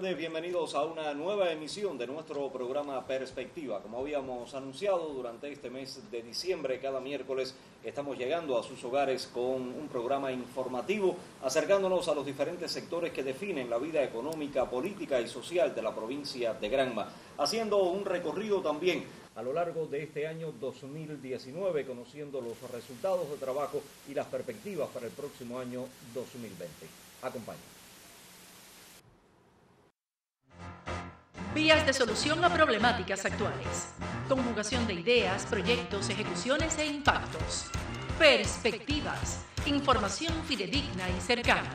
tardes, bienvenidos a una nueva emisión de nuestro programa Perspectiva. Como habíamos anunciado durante este mes de diciembre, cada miércoles estamos llegando a sus hogares con un programa informativo, acercándonos a los diferentes sectores que definen la vida económica, política y social de la provincia de Granma, haciendo un recorrido también a lo largo de este año 2019, conociendo los resultados de trabajo y las perspectivas para el próximo año 2020. Acompáñenos. Vías de solución a problemáticas actuales. Conjugación de ideas, proyectos, ejecuciones e impactos. Perspectivas. Información fidedigna y cercana.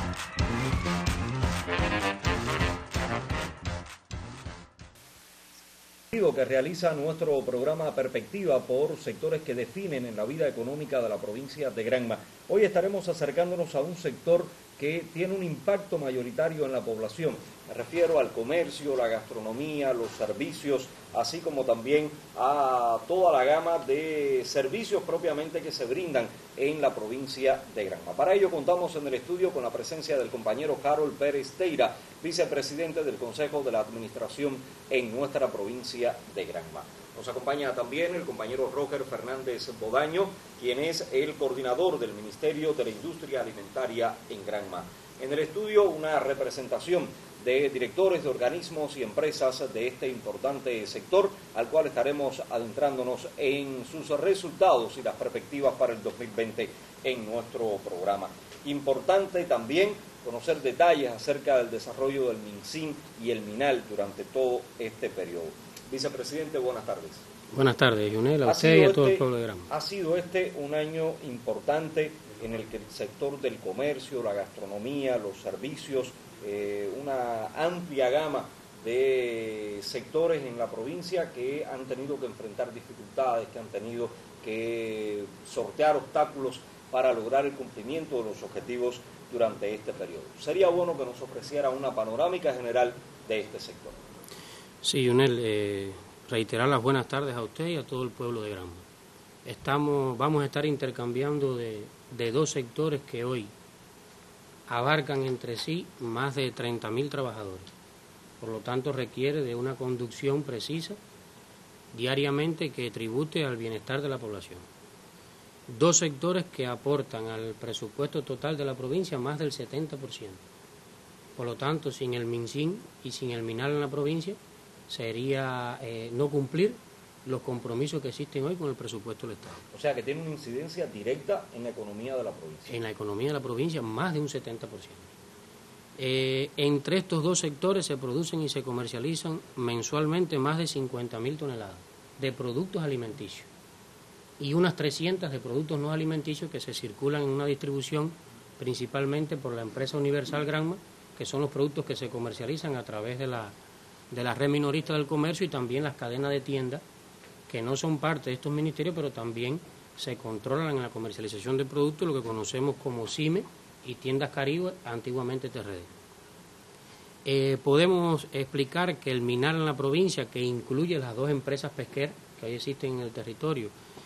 Que realiza nuestro programa Perspectiva por sectores que definen en la vida económica de la provincia de Granma. Hoy estaremos acercándonos a un sector que tiene un impacto mayoritario en la población. Me refiero al comercio, la gastronomía, los servicios, así como también a toda la gama de servicios propiamente que se brindan en la provincia de Granma. Para ello contamos en el estudio con la presencia del compañero Harold Pérez Teira, vicepresidente del Consejo de la Administración en nuestra provincia de Granma. Nos acompaña también el compañero Roger Fernández Bodaño, quien es el coordinador del Ministerio de la Industria Alimentaria en Granma. En el estudio una representación de directores de organismos y empresas de este importante sector, al cual estaremos adentrándonos en sus resultados y las perspectivas para el 2020 en nuestro programa. Importante también conocer detalles acerca del desarrollo del MinSIN y el MINAL durante todo este periodo. Vicepresidente, buenas tardes. Buenas tardes, Junel, a usted y a todo el pueblo de Granma. Ha sido un año importante en el que el sector del comercio, la gastronomía, los servicios, una amplia gama de sectores en la provincia que han tenido que enfrentar dificultades, que han tenido que sortear obstáculos para lograr el cumplimiento de los objetivos durante este periodo. Sería bueno que nos ofreciera una panorámica general de este sector. Sí, Junel, reiterar las buenas tardes a usted y a todo el pueblo de Granma. Vamos a estar intercambiando de dos sectores que hoy abarcan entre sí más de 30.000 trabajadores. Por lo tanto, requiere de una conducción precisa diariamente que tribute al bienestar de la población. Dos sectores que aportan al presupuesto total de la provincia más del 70%. Por lo tanto, sin el MinSIN y sin el MINAL en la provincia, sería no cumplir los compromisos que existen hoy con el presupuesto del Estado. O sea, que tiene una incidencia directa en la economía de la provincia. En la economía de la provincia, más de un 70%. Entre estos dos sectores se producen y se comercializan mensualmente más de 50.000 toneladas de productos alimenticios y unas 300 de productos no alimenticios que se circulan en una distribución principalmente por la empresa Universal Granma, que son los productos que se comercializan a través de la red minorista del comercio y también las cadenas de tiendas que no son parte de estos ministerios, pero también se controlan en la comercialización de productos, lo que conocemos como CIME y Tiendas Caribe, antiguamente TRD. Podemos explicar que el MINAL en la provincia, que incluye las dos empresas pesqueras que hoy existen en el territorio,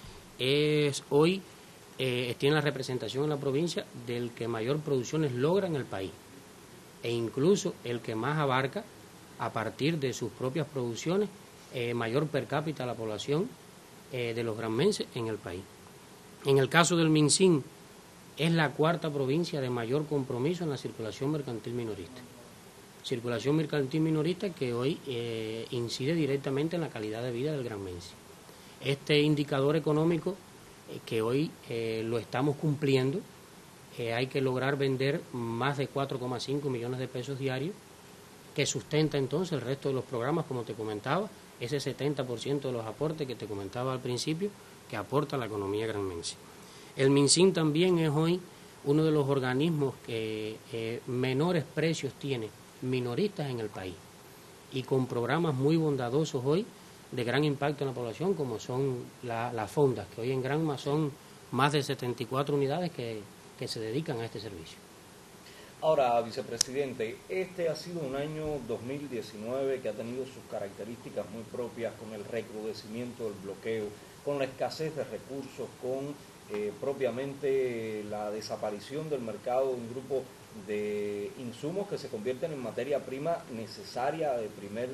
tiene la representación en la provincia del que mayor producciones logra en el país e incluso el que más abarca a partir de sus propias producciones, mayor per cápita a la población de los granmenses en el país. En el caso del MinSIN, es la cuarta provincia de mayor compromiso en la circulación mercantil minorista. Circulación mercantil minorista que hoy incide directamente en la calidad de vida del granmense. Este indicador económico que hoy lo estamos cumpliendo, hay que lograr vender más de 4,5 millones de pesos diarios, que sustenta entonces el resto de los programas, como te comentaba, ese 70% de los aportes que te comentaba al principio, que aporta la economía granmense. El MinSIN también es hoy uno de los organismos que menores precios tiene minoristas en el país y con programas muy bondadosos hoy de gran impacto en la población, como son las fondas, que hoy en Granma son más de 74 unidades que se dedican a este servicio. Ahora, vicepresidente, este ha sido un año 2019 que ha tenido sus características muy propias, con el recrudecimiento del bloqueo, con la escasez de recursos, con propiamente la desaparición del mercado de un grupo de insumos que se convierten en materia prima necesaria de primer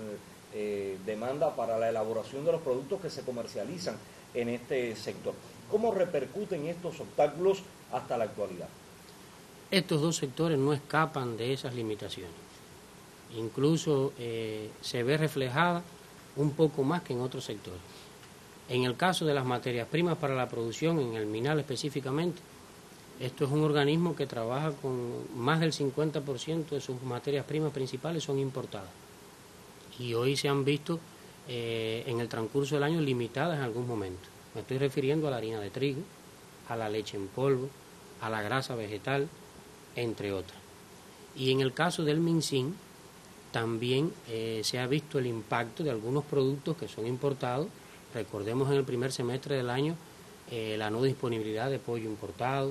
demanda para la elaboración de los productos que se comercializan en este sector. ¿Cómo repercuten estos obstáculos hasta la actualidad? Estos dos sectores no escapan de esas limitaciones. Incluso se ve reflejada un poco más que en otros sectores. En el caso de las materias primas para la producción, en el MINAL específicamente, esto es un organismo que trabaja con más del 50% de sus materias primas principales son importadas. Y hoy se han visto en el transcurso del año limitadas en algún momento. Me estoy refiriendo a la harina de trigo, a la leche en polvo, a la grasa vegetal, entre otras. Y en el caso del MinSIN, también se ha visto el impacto de algunos productos que son importados. Recordemos en el primer semestre del año la no disponibilidad de pollo importado,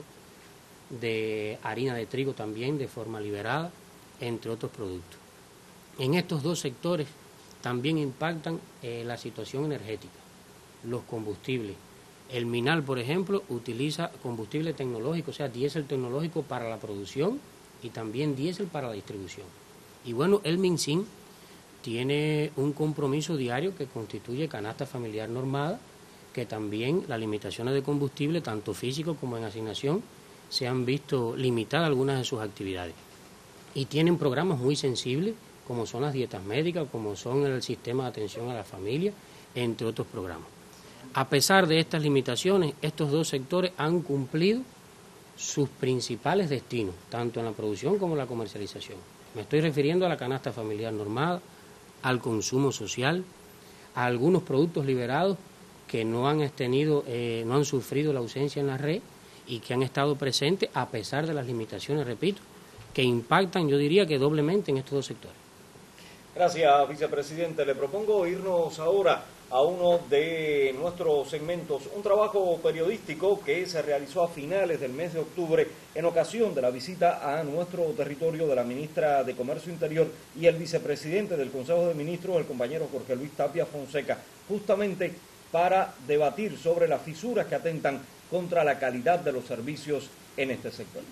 de harina de trigo también de forma liberada, entre otros productos. En estos dos sectores también impactan la situación energética, los combustibles. El MINAL, por ejemplo, utiliza combustible tecnológico, o sea, diésel tecnológico para la producción y también diésel para la distribución. Y bueno, el MinSIN tiene un compromiso diario que constituye canasta familiar normada, que también las limitaciones de combustible, tanto físico como en asignación, se han visto limitadas algunas de sus actividades. Y tienen programas muy sensibles, como son las dietas médicas, como son el sistema de atención a la familia, entre otros programas. A pesar de estas limitaciones, estos dos sectores han cumplido sus principales destinos, tanto en la producción como en la comercialización. Me estoy refiriendo a la canasta familiar normada, al consumo social, a algunos productos liberados que no han sufrido la ausencia en la red y que han estado presentes a pesar de las limitaciones, repito, que impactan, yo diría que doblemente en estos dos sectores. Gracias, vicepresidente. Le propongo irnos ahora a uno de nuestros segmentos, un trabajo periodístico que se realizó a finales del mes de octubre en ocasión de la visita a nuestro territorio de la ministra de Comercio Interior y el vicepresidente del Consejo de Ministros, el compañero Jorge Luis Tapia Fonseca, justamente para debatir sobre las fisuras que atentan contra la calidad de los servicios en este sector.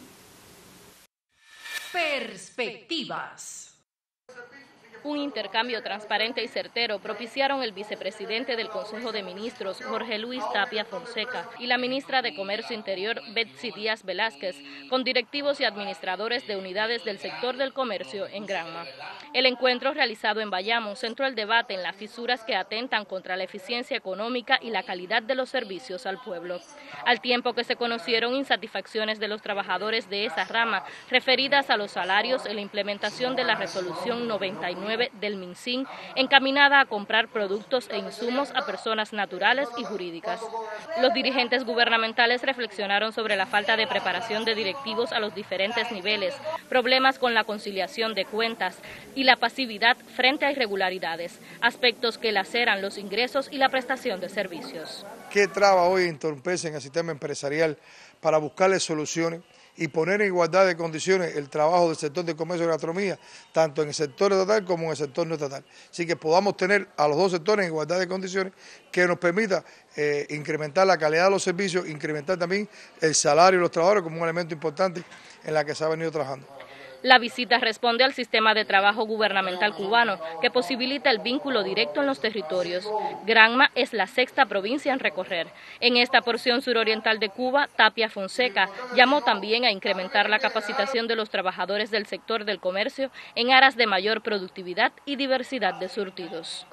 Perspectivas. Un intercambio transparente y certero propiciaron el vicepresidente del Consejo de Ministros, Jorge Luis Tapia Fonseca, y la ministra de Comercio Interior, Betsy Díaz Velázquez, con directivos y administradores de unidades del sector del comercio en Granma. El encuentro realizado en Bayamo centró el debate en las fisuras que atentan contra la eficiencia económica y la calidad de los servicios al pueblo, al tiempo que se conocieron insatisfacciones de los trabajadores de esa rama referidas a los salarios en la implementación de la resolución 99 del MinSIN, encaminada a comprar productos e insumos a personas naturales y jurídicas. Los dirigentes gubernamentales reflexionaron sobre la falta de preparación de directivos a los diferentes niveles, problemas con la conciliación de cuentas y la pasividad frente a irregularidades, aspectos que laceran los ingresos y la prestación de servicios. ¿Qué trabas hoy entorpecen al sistema empresarial para buscarle soluciones y poner en igualdad de condiciones el trabajo del sector de comercio y gastronomía, tanto en el sector estatal como en el sector no estatal? Así que podamos tener a los dos sectores en igualdad de condiciones que nos permita incrementar la calidad de los servicios, incrementar también el salario de los trabajadores como un elemento importante en la que se ha venido trabajando. La visita responde al sistema de trabajo gubernamental cubano, que posibilita el vínculo directo en los territorios. Granma es la sexta provincia en recorrer. En esta porción suroriental de Cuba, Tapia Fonseca llamó también a incrementar la capacitación de los trabajadores del sector del comercio en aras de mayor productividad y diversidad de surtidos.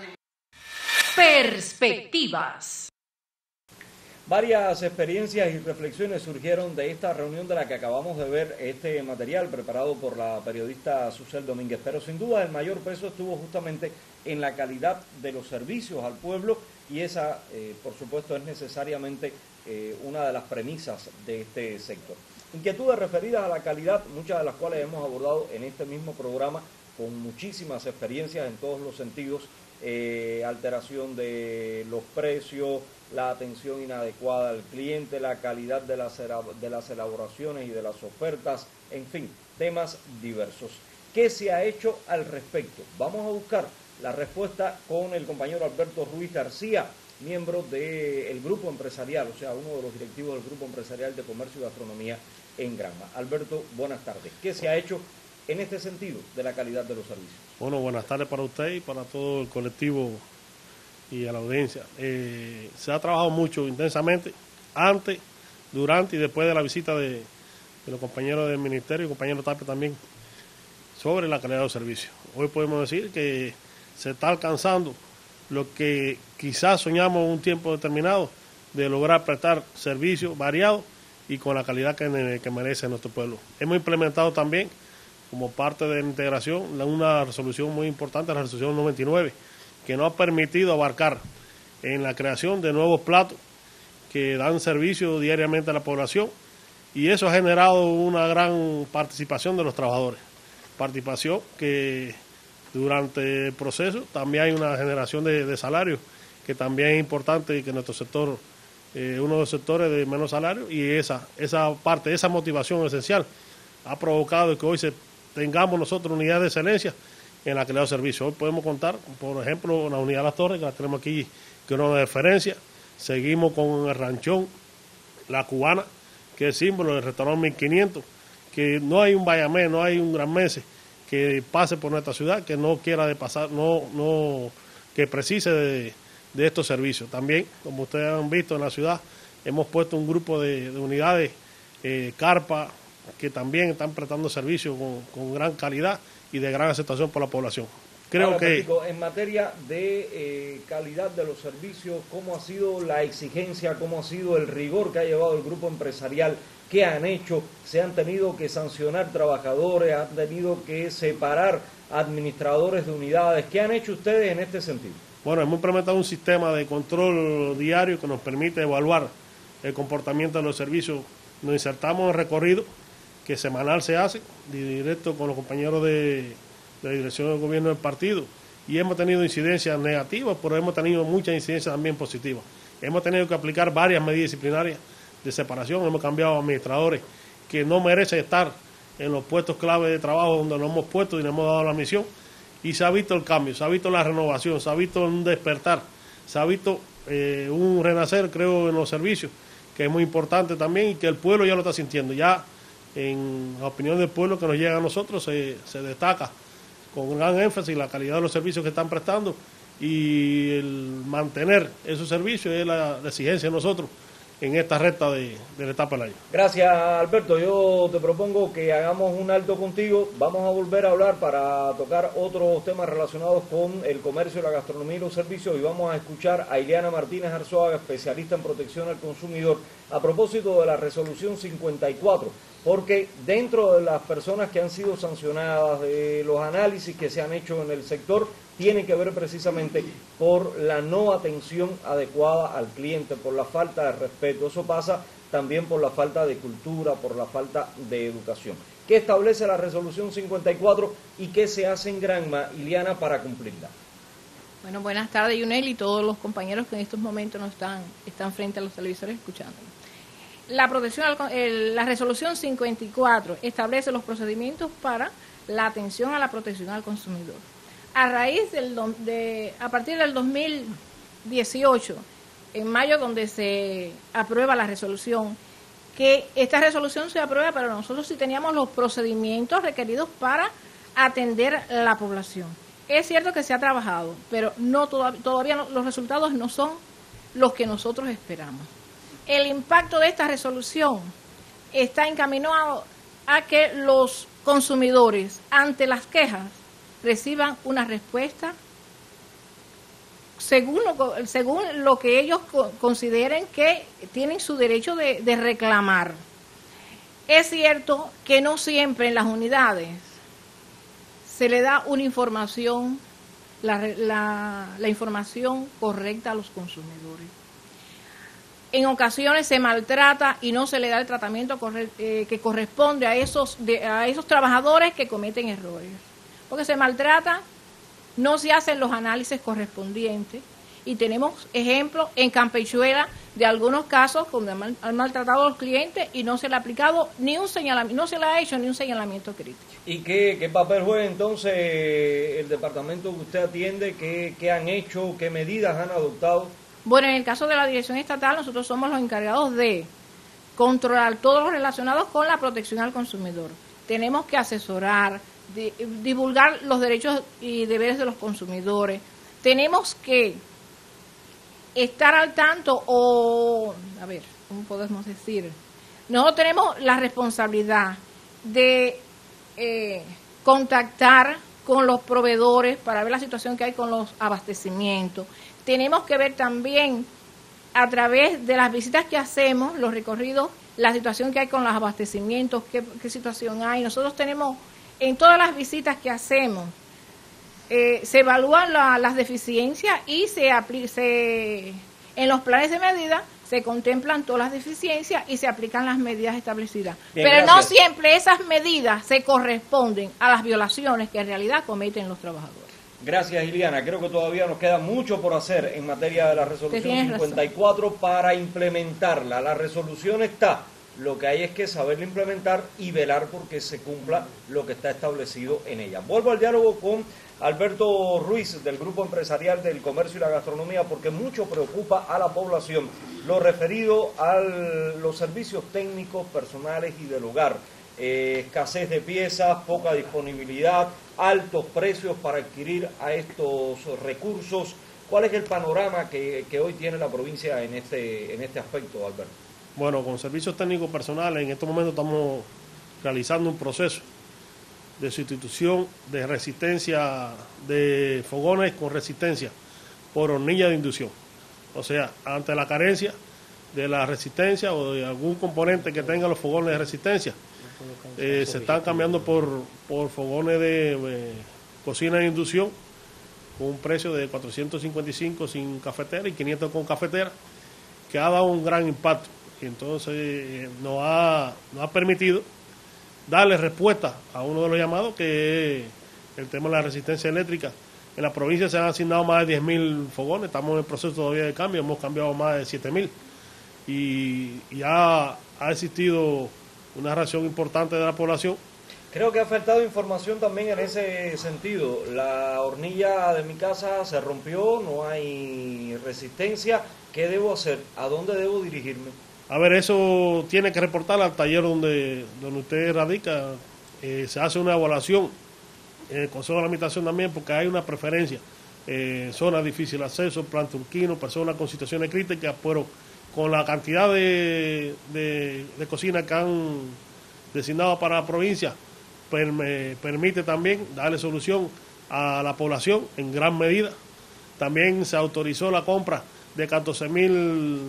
Perspectivas. Varias experiencias y reflexiones surgieron de esta reunión de la que acabamos de ver este material preparado por la periodista Susel Domínguez, pero sin duda el mayor peso estuvo justamente en la calidad de los servicios al pueblo y esa, por supuesto, es necesariamente una de las premisas de este sector. Inquietudes referidas a la calidad, muchas de las cuales hemos abordado en este mismo programa con muchísimas experiencias en todos los sentidos, alteración de los precios, la atención inadecuada al cliente, la calidad de las elaboraciones y de las ofertas, en fin, temas diversos. ¿Qué se ha hecho al respecto? Vamos a buscar la respuesta con el compañero Alberto Ruiz García, miembro del grupo empresarial, o sea, uno de los directivos del grupo empresarial de comercio y gastronomía en Granma. Alberto, buenas tardes. ¿Qué se ha hecho en este sentido de la calidad de los servicios? Bueno, buenas tardes para usted y para todo el colectivo y a la audiencia. Se ha trabajado mucho, intensamente, antes, durante y después de la visita de los compañeros del ministerio y compañero Tapia también, sobre la calidad de los servicios. Hoy podemos decir que se está alcanzando lo que quizás soñamos en un tiempo determinado, de lograr prestar servicios variados y con la calidad que merece nuestro pueblo. Hemos implementado también, como parte de la integración, una resolución muy importante, la resolución 99, que nos ha permitido abarcar en la creación de nuevos platos que dan servicio diariamente a la población, y eso ha generado una gran participación de los trabajadores. Participación que durante el proceso también hay una generación de salarios, que también es importante y que nuestro sector, uno de los sectores de menos salario, y esa parte, esa motivación esencial ha provocado que hoy tengamos nosotros unidades de excelencia en la calidad de servicio. Hoy podemos contar, por ejemplo, la unidad de Las Torres, que la tenemos aquí, que es una referencia. Seguimos con el Ranchón, la Cubana, que es símbolo del restaurante 1500, que no hay un Bayamé, no hay un Gran Mese que pase por nuestra ciudad que no quiera de pasar, que precise de estos servicios. También, como ustedes han visto en la ciudad, hemos puesto un grupo de unidades, carpa, que también están prestando servicios con gran calidad y de gran aceptación por la población. Creo ahora, que Perico, en materia de calidad de los servicios, ¿cómo ha sido la exigencia, cómo ha sido el rigor que ha llevado el grupo empresarial? ¿Qué han hecho? ¿Se han tenido que sancionar trabajadores? ¿Han tenido que separar administradores de unidades? ¿Qué han hecho ustedes en este sentido? Bueno, hemos implementado un sistema de control diario que nos permite evaluar el comportamiento de los servicios. Nos insertamos en el recorrido que semanal se hace, directo con los compañeros de la dirección del gobierno del partido, y hemos tenido incidencias negativas, pero hemos tenido muchas incidencias también positivas. Hemos tenido que aplicar varias medidas disciplinarias de separación, hemos cambiado a administradores que no merecen estar en los puestos clave de trabajo donde nos hemos puesto y nos hemos dado la misión, y se ha visto el cambio, se ha visto la renovación, se ha visto un despertar, se ha visto un renacer, creo, en los servicios, que es muy importante también y que el pueblo ya lo está sintiendo. Ya en la opinión del pueblo que nos llega a nosotros se destaca con gran énfasis la calidad de los servicios que están prestando, y el mantener esos servicios es la exigencia de nosotros en esta recta de la etapa del año. Gracias, Alberto. Yo te propongo que hagamos un alto contigo. Vamos a volver a hablar para tocar otros temas relacionados con el comercio, la gastronomía y los servicios, y vamos a escuchar a Ileana Martínez Arzuaga, especialista en protección al consumidor, a propósito de la resolución 54, porque dentro de las personas que han sido sancionadas, de los análisis que se han hecho en el sector, tiene que ver precisamente por la no atención adecuada al cliente, por la falta de respeto. Eso pasa también por la falta de cultura, por la falta de educación. ¿Qué establece la resolución 54 y qué se hace en Granma, Ileana, para cumplirla? Bueno, buenas tardes, Yunel, y todos los compañeros que en estos momentos no están frente a los televisores escuchando. La resolución 54 establece los procedimientos para la atención a la protección al consumidor. A partir del 2018, en mayo, donde se aprueba la resolución, que esta resolución se aprueba, pero nosotros sí teníamos los procedimientos requeridos para atender a la población. Es cierto que se ha trabajado, pero todavía los resultados no son los que nosotros esperamos. El impacto de esta resolución está encaminado a que los consumidores, ante las quejas, reciban una respuesta según lo que ellos consideren que tienen su derecho de reclamar. Es cierto que no siempre en las unidades se le da una información, la información correcta a los consumidores. En ocasiones se maltrata y no se le da el tratamiento que corresponde a esos trabajadores que cometen errores. Porque se maltrata, no se hacen los análisis correspondientes y tenemos ejemplos en Campechuela de algunos casos donde han maltratado a los clientes y no se le ha aplicado ni un señalamiento, no se le ha hecho ni un señalamiento crítico. ¿Y qué papel juega entonces el departamento que usted atiende? ¿Qué han hecho? ¿Qué medidas han adoptado? Bueno, en el caso de la Dirección Estatal, nosotros somos los encargados de controlar todo lo relacionado con la protección al consumidor. Tenemos que asesorar, divulgar los derechos y deberes de los consumidores. Tenemos que estar al tanto ¿cómo podemos decir? Nosotros tenemos la responsabilidad de contactar con los proveedores para ver la situación que hay con los abastecimientos. Tenemos que ver también a través de las visitas que hacemos, los recorridos, la situación que hay con los abastecimientos, qué situación hay. Nosotros tenemos, en todas las visitas que hacemos, se evalúan las deficiencias y en los planes de medida se contemplan todas las deficiencias y se aplican las medidas establecidas. Bien, pero gracias. no siempre esas medidas se corresponden a las violaciones que en realidad cometen los trabajadores. Gracias, Iliana. Creo que todavía nos queda mucho por hacer en materia de la resolución 54 para implementarla. La resolución está, lo que hay es que saberla implementar y velar porque se cumpla lo que está establecido en ella. Vuelvo al diálogo con Alberto Ruiz, del Grupo Empresarial del Comercio y la Gastronomía, porque mucho preocupa a la población lo referido a los servicios técnicos, personales y del hogar. Escasez de piezas, poca disponibilidad, altos precios para adquirir a estos recursos. ¿Cuál es el panorama que hoy tiene la provincia en este aspecto, Alberto? Bueno, con servicios técnicos personales, en estos momentos estamos realizando un proceso de sustitución de resistencia de fogones con resistencia por hornilla de inducción. O sea, ante la carencia de la resistencia o de algún componente que tenga los fogones de resistencia, se están cambiando por fogones de cocina de inducción con un precio de 455 sin cafetera y 500 con cafetera, que ha dado un gran impacto. Y entonces nos ha permitido darle respuesta a uno de los llamados, que es el tema de la resistencia eléctrica. En la provincia se han asignado más de 10.000 fogones, estamos en el proceso todavía de cambio, hemos cambiado más de 7.000 y ya ha existido una reacción importante de la población. Creo que ha faltado información también en ese sentido. La hornilla de mi casa se rompió, no hay resistencia. ¿Qué debo hacer? ¿A dónde debo dirigirme? A ver, eso tiene que reportar al taller donde usted radica. Se hace una evaluación en el Consejo de la Administración también, porque hay una preferencia. Zona de difícil acceso, plan turquino, personas con situaciones críticas, pero con la cantidad de cocinas que han designado para la provincia, permite también darle solución a la población en gran medida. También se autorizó la compra de $14,000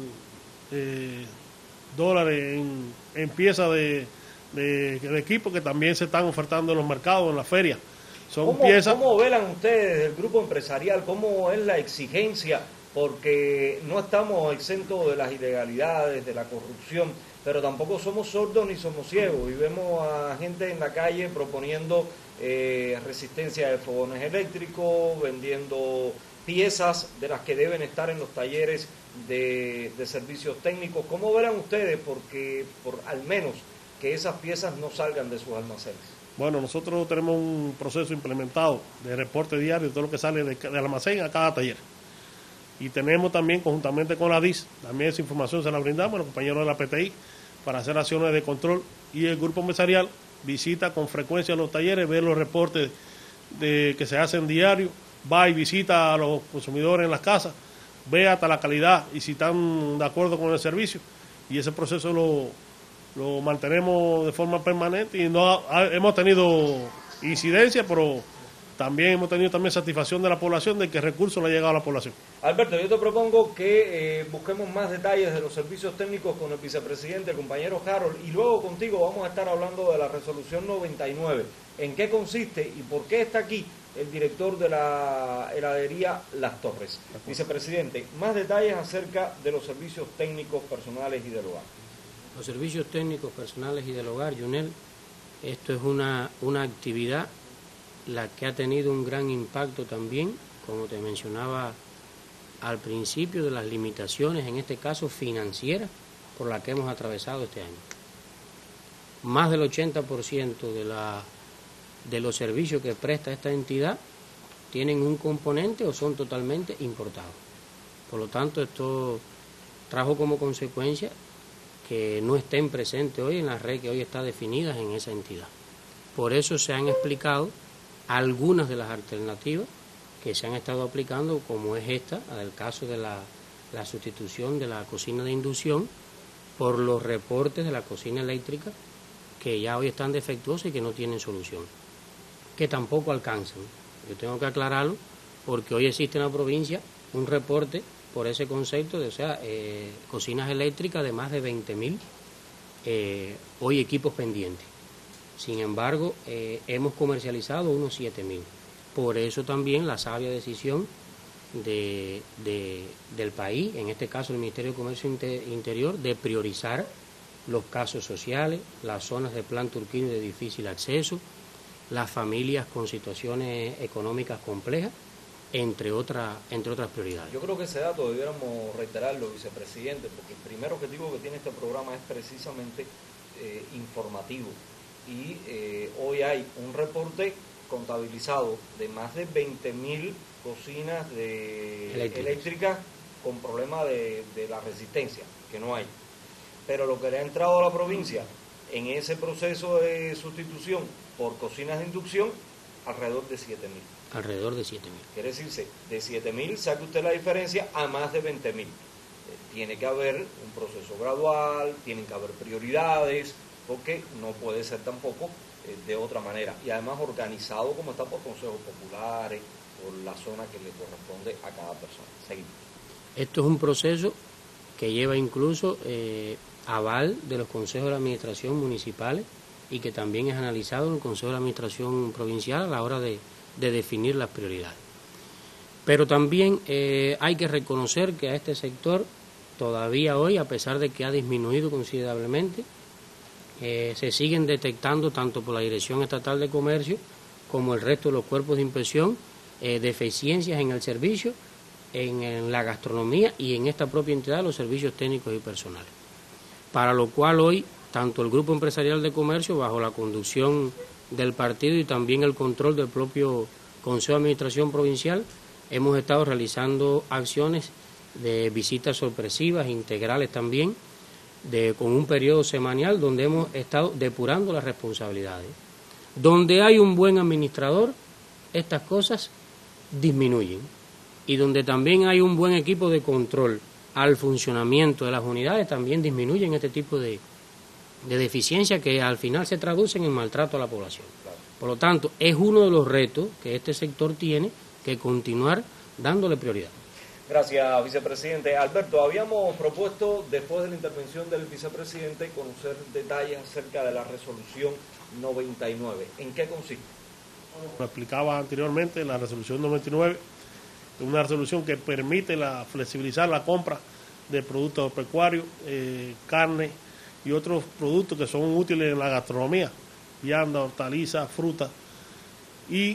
en piezas de equipo que también se están ofertando en los mercados, en las ferias. Son piezas. ¿Cómo velan ustedes el grupo empresarial? ¿Cómo es la exigencia? Porque no estamos exentos de las ilegalidades, de la corrupción, pero tampoco somos sordos ni somos ciegos, y vemos a gente en la calle proponiendo resistencia de fogones eléctricos, vendiendo piezas de las que deben estar en los talleres de servicios técnicos. ¿Cómo verán ustedes porque por al menos que esas piezas no salgan de sus almacenes? Bueno, nosotros tenemos un proceso implementado de reporte diario de todo lo que sale del almacén a cada taller. Y tenemos también, conjuntamente con la DIS, también esa información se la brindamos a los compañeros de la PTI para hacer acciones de control. Y el grupo empresarial visita con frecuencia los talleres, ve los reportes que se hacen diario, va y visita a los consumidores en las casas, ve hasta la calidad y si están de acuerdo con el servicio. Y ese proceso lo mantenemos de forma permanente y hemos tenido incidencia, pero también hemos tenido satisfacción de la población de que el recurso le ha llegado a la población. Alberto, yo te propongo que busquemos más detalles de los servicios técnicos con el vicepresidente, el compañero Harold, y luego contigo vamos a estar hablando de la resolución 99. ¿En qué consiste y por qué está aquí el director de la heladería Las Torres? Vicepresidente, más detalles acerca de los servicios técnicos personales y del hogar. Los servicios técnicos personales y del hogar, Yunel, esto es una actividad la que ha tenido un gran impacto también, como te mencionaba al principio de las limitaciones, en este caso financieras, por las que hemos atravesado este año. Más del 80% de los servicios que presta esta entidad tienen un componente o son totalmente importados. Por lo tanto, esto trajo como consecuencia que no estén presentes hoy en la red que hoy está definida en esa entidad. Por eso se han explicado algunas de las alternativas que se han estado aplicando, como es esta, el caso de la sustitución de la cocina de inducción por los reportes de la cocina eléctrica, que ya hoy están defectuosos y que no tienen solución, que tampoco alcanzan. Yo tengo que aclararlo, porque hoy existe en la provincia un reporte por ese concepto de, cocinas eléctricas de más de 20.000 hoy equipos pendientes. Sin embargo, hemos comercializado unos 7.000. Por eso también la sabia decisión del país, en este caso el Ministerio de Comercio Interior, de priorizar los casos sociales, las zonas de plan turquino y de difícil acceso, las familias con situaciones económicas complejas, entre otras prioridades. Yo creo que ese dato debiéramos reiterarlo, vicepresidente, porque el primer objetivo que tiene este programa es precisamente informativo. Y hoy hay un reporte contabilizado de más de 20.000 cocinas eléctricas con problemas de la resistencia, que no hay. Pero lo que le ha entrado a la provincia en ese proceso de sustitución por cocinas de inducción, alrededor de 7.000. Alrededor de 7.000. Quiere decirse, de 7.000 saque usted la diferencia a más de 20.000. Tiene que haber un proceso gradual, tienen que haber prioridades, porque no puede ser tampoco de otra manera. Y además organizado como está por consejos populares, por la zona que le corresponde a cada persona. Seguimos. Esto es un proceso que lleva incluso aval de los consejos de administración municipales y que también es analizado en el Consejo de la Administración Provincial a la hora de definir las prioridades. Pero también hay que reconocer que a este sector todavía hoy, a pesar de que ha disminuido considerablemente, se siguen detectando tanto por la Dirección Estatal de Comercio como el resto de los cuerpos de inspección deficiencias en el servicio, en la gastronomía y en esta propia entidad los servicios técnicos y personales. Para lo cual hoy, tanto el Grupo Empresarial de Comercio, bajo la conducción del partido y también el control del propio Consejo de Administración Provincial, hemos estado realizando acciones de visitas sorpresivas, integrales también, con un periodo semanal donde hemos estado depurando las responsabilidades. Donde hay un buen administrador, estas cosas disminuyen. Y donde también hay un buen equipo de control al funcionamiento de las unidades, también disminuyen este tipo de deficiencias que al final se traducen en maltrato a la población. Por lo tanto, es uno de los retos que este sector tiene que continuar dándole prioridad. Gracias, vicepresidente. Alberto, habíamos propuesto, después de la intervención del vicepresidente, conocer detalles acerca de la resolución 99. ¿En qué consiste? Lo explicaba anteriormente, la resolución 99 es una resolución que permite flexibilizar la compra de productos pecuarios, carne y otros productos que son útiles en la gastronomía, vianda, hortalizas, frutas, y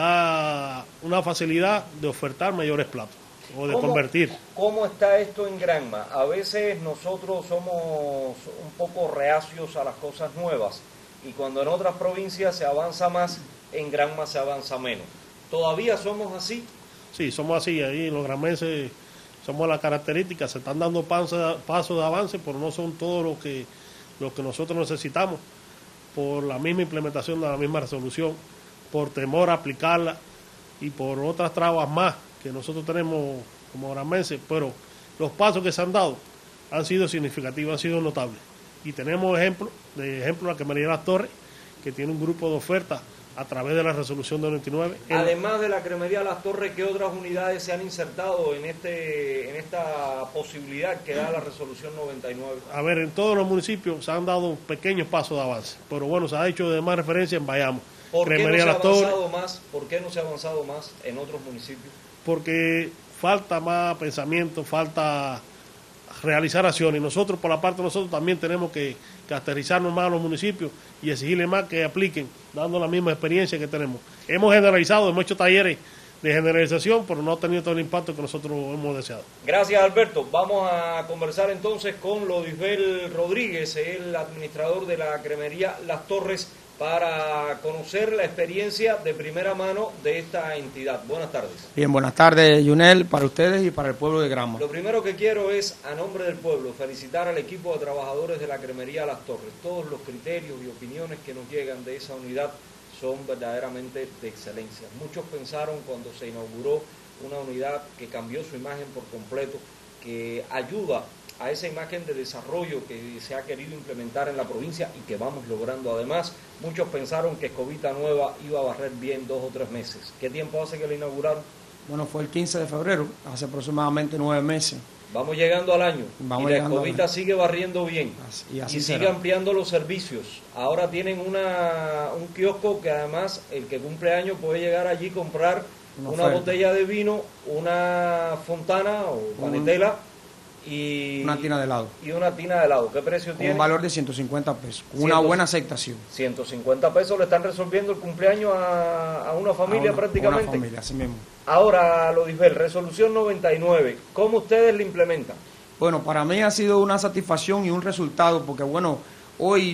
da una facilidad de ofertar mayores platos o de convertir. ¿Cómo está esto en Granma? A veces nosotros somos un poco reacios a las cosas nuevas y cuando en otras provincias se avanza más, en Granma se avanza menos. ¿Todavía somos así? Sí, somos así. Ahí los granmenses somos las características, se están dando pasos de avance, pero no son todos lo que nosotros necesitamos por la misma implementación de la misma resolución, por temor a aplicarla y por otras trabas más que nosotros tenemos como granmenses, pero los pasos que se han dado han sido significativos, han sido notables. Y tenemos ejemplo la Cremería Las Torres, que tiene un grupo de ofertas a través de la resolución 99. Además de la Cremería Las Torres, ¿qué otras unidades se han insertado en esta posibilidad que da la resolución 99? A ver, en todos los municipios se han dado pequeños pasos de avance, pero bueno, se ha hecho de más referencia en Bayamo. ¿Por qué no se ha avanzado más en otros municipios? Porque falta más pensamiento, falta realizar acciones. Y nosotros, por la parte de nosotros, también tenemos que aterrizarnos más a los municipios y exigirles más que apliquen, dando la misma experiencia que tenemos. Hemos generalizado, hemos hecho talleres de generalización, pero no ha tenido todo el impacto que nosotros hemos deseado. Gracias, Alberto. Vamos a conversar entonces con Lodisbel Rodríguez, el administrador de la cremería Las Torres, para conocer la experiencia de primera mano de esta entidad. Buenas tardes. Bien, buenas tardes, Yunel, para ustedes y para el pueblo de Granma. Lo primero que quiero es, a nombre del pueblo, felicitar al equipo de trabajadores de la cremería Las Torres. Todos los criterios y opiniones que nos llegan de esa unidad son verdaderamente de excelencia. Muchos pensaron cuando se inauguró una unidad que cambió su imagen por completo, que ayuda a esa imagen de desarrollo que se ha querido implementar en la provincia y que vamos logrando. Además, muchos pensaron que Escobita Nueva iba a barrer bien 2 o 3 meses. ¿Qué tiempo hace que la inauguraron? Bueno, fue el 15 de febrero, hace aproximadamente 9 meses. Vamos llegando al año y la Escobita sigue barriendo bien y sigue ampliando los servicios. Ahora tienen un kiosco que además el que cumple años puede llegar allí y comprar una botella de vino, una fontana o panetela y una tina de helado. Y una tina de helado. ¿Qué precio tiene? Un valor de 150 pesos, con una buena aceptación. 150 pesos le están resolviendo el cumpleaños a una familia prácticamente. A una familia, así mismo. Ahora, Lodisbel, resolución 99, ¿cómo ustedes la implementan? Bueno, para mí ha sido una satisfacción y un resultado, porque bueno, hoy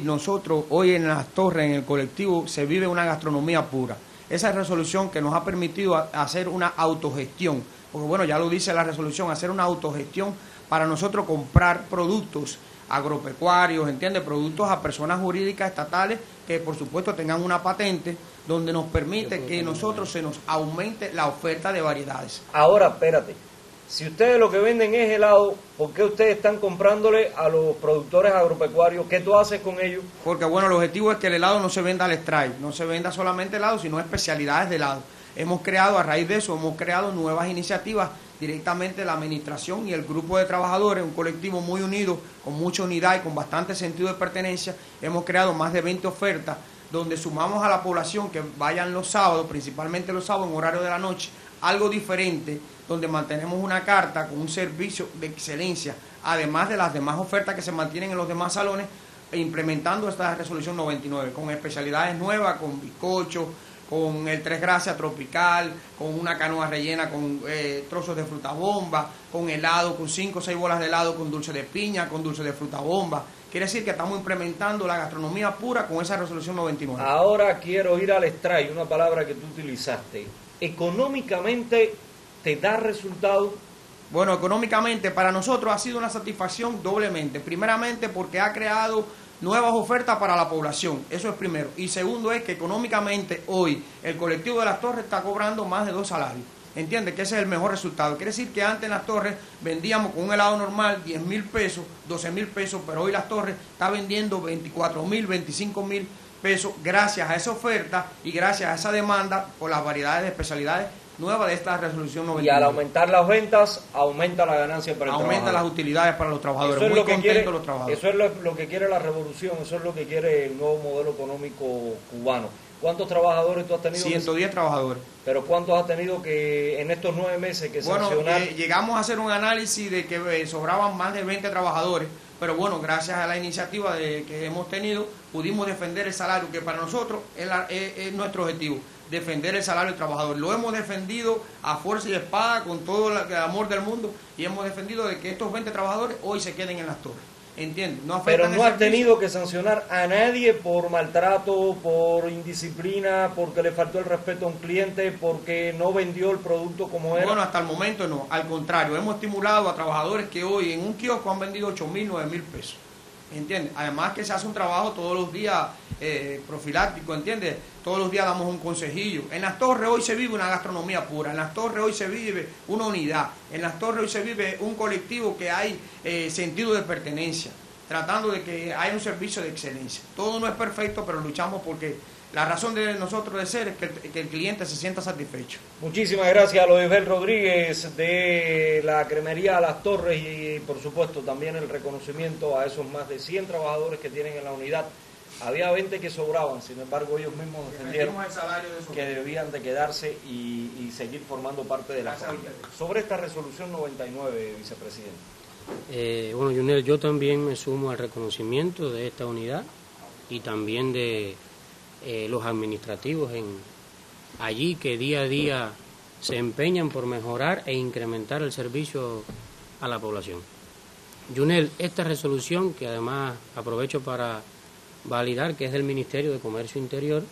en Las Torres, en el colectivo, se vive una gastronomía pura. Esa resolución que nos ha permitido hacer una autogestión, porque bueno, ya lo dice la resolución, hacer una autogestión para nosotros comprar productos agropecuarios, ¿entiendes? Productos a personas jurídicas estatales que por supuesto tengan una patente donde nos permite que nosotros se nos aumente la oferta de variedades. Ahora, espérate, si ustedes lo que venden es helado, ¿por qué ustedes están comprándole a los productores agropecuarios? ¿Qué tú haces con ellos? Porque bueno, el objetivo es que el helado no se venda al extrail, no se venda solamente helado, sino especialidades de helado. Hemos creado, a raíz de eso, hemos creado nuevas iniciativas directamente la administración y el grupo de trabajadores, un colectivo muy unido, con mucha unidad y con bastante sentido de pertenencia. Hemos creado más de 20 ofertas donde sumamos a la población que vayan los sábados, principalmente los sábados en horario de la noche, algo diferente, donde mantenemos una carta con un servicio de excelencia, además de las demás ofertas que se mantienen en los demás salones, implementando esta resolución 99, con especialidades nuevas, con bizcocho, con el Tres Gracias tropical, con una canoa rellena con trozos de fruta bomba, con helado, con 5 o 6 bolas de helado con dulce de piña, con dulce de fruta bomba. Quiere decir que estamos implementando la gastronomía pura con esa resolución 99. Ahora quiero ir al extrail, una palabra que tú utilizaste. ¿Económicamente te da resultado? Bueno, económicamente para nosotros ha sido una satisfacción doblemente. Primeramente porque ha creado nuevas ofertas para la población, eso es primero. Y segundo es que económicamente hoy el colectivo de Las Torres está cobrando más de 2 salarios. ¿Entiendes? Que ese es el mejor resultado. Quiere decir que antes en Las Torres vendíamos con un helado normal 10.000 pesos, 12.000 pesos, pero hoy Las Torres está vendiendo 24.000, 25.000 pesos gracias a esa oferta y gracias a esa demanda por las variedades de especialidades nueva de esta resolución 99. Y al aumentar las ventas, aumenta la ganancia para el trabajador. Aumenta las utilidades para los trabajadores. Eso es muy lo que quiere, los trabajadores. Eso es lo que quiere la revolución, eso es lo que quiere el nuevo modelo económico cubano. ¿Cuántos trabajadores tú has tenido? 110 trabajadores. ¿Pero cuántos has tenido que en estos 9 meses que sancionar? Llegamos a hacer un análisis de que sobraban más de 20 trabajadores, pero bueno, gracias a la iniciativa que hemos tenido, pudimos defender el salario, que para nosotros es nuestro objetivo. Defender el salario del trabajador. Lo hemos defendido a fuerza y espada con todo el amor del mundo y hemos defendido de que estos 20 trabajadores hoy se queden en Las Torres. ¿Entiendes? Pero no has tenido que sancionar a nadie por maltrato, por indisciplina, porque le faltó el respeto a un cliente, porque no vendió el producto como era. Bueno, hasta el momento no. Al contrario, hemos estimulado a trabajadores que hoy en un kiosco han vendido 8.000, 9.000 pesos. ¿Entiendes? Además que se hace un trabajo todos los días profiláctico, ¿entiendes? Todos los días damos un consejillo. En Las Torres hoy se vive una gastronomía pura, en Las Torres hoy se vive una unidad, en Las Torres hoy se vive un colectivo que hay sentido de pertenencia, tratando de que haya un servicio de excelencia. Todo no es perfecto, pero luchamos porque la razón de nosotros de ser es que el cliente se sienta satisfecho. Muchísimas gracias a Lodisbel Rodríguez de la cremería Las Torres y por supuesto también el reconocimiento a esos más de 100 trabajadores que tienen en la unidad. Había 20 que sobraban, sin embargo ellos mismos defendieron que debían de quedarse y seguir formando parte de la familia. Sobre esta resolución 99, vicepresidente. Bueno, Yunel, yo también me sumo al reconocimiento de esta unidad y también de los administrativos allí que día a día se empeñan por mejorar e incrementar el servicio a la población. Yunel, esta resolución, que además aprovecho para validar que es del Ministerio de Comercio Interior,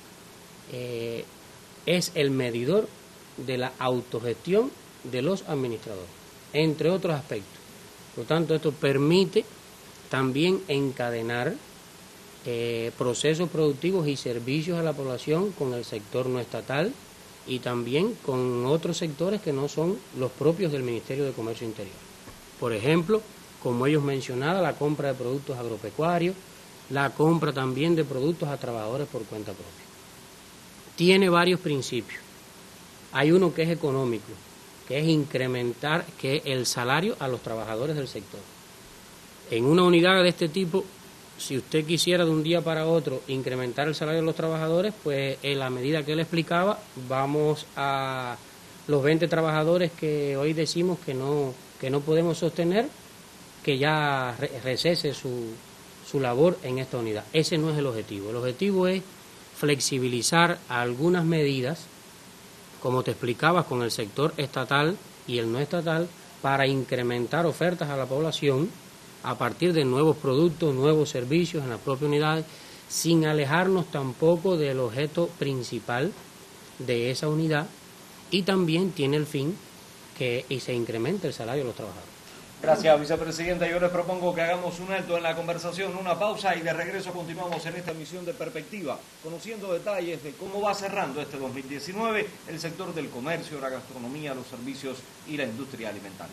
es el medidor de la autogestión de los administradores, entre otros aspectos. Por lo tanto, esto permite también encadenar procesos productivos y servicios a la población con el sector no estatal y también con otros sectores que no son los propios del Ministerio de Comercio Interior. Por ejemplo, como ellos mencionaban, la compra de productos agropecuarios, la compra también de productos a trabajadores por cuenta propia. Tiene varios principios. Hay uno que es económico, que es incrementar el salario a los trabajadores del sector. En una unidad de este tipo, si usted quisiera de un día para otro incrementar el salario de los trabajadores, pues en la medida que él explicaba, vamos a los 20 trabajadores que hoy decimos que no podemos sostener, que ya recese su labor en esta unidad. Ese no es el objetivo. El objetivo es flexibilizar algunas medidas, como te explicaba, con el sector estatal y el no estatal, para incrementar ofertas a la población a partir de nuevos productos, nuevos servicios en las propias unidades, sin alejarnos tampoco del objeto principal de esa unidad, y también tiene el fin que se incremente el salario de los trabajadores. Gracias, vicepresidenta. Yo les propongo que hagamos un alto en la conversación, una pausa, y de regreso continuamos en esta emisión de Perspectiva, conociendo detalles de cómo va cerrando este 2019 el sector del comercio, la gastronomía, los servicios y la industria alimentaria.